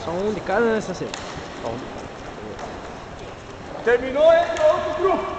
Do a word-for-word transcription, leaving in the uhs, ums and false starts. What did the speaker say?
Só um de cada nessa cena. Só um de cada. Terminou, entra outro grupo.